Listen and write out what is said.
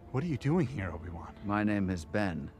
What are you doing here, Obi-Wan? My name is Ben.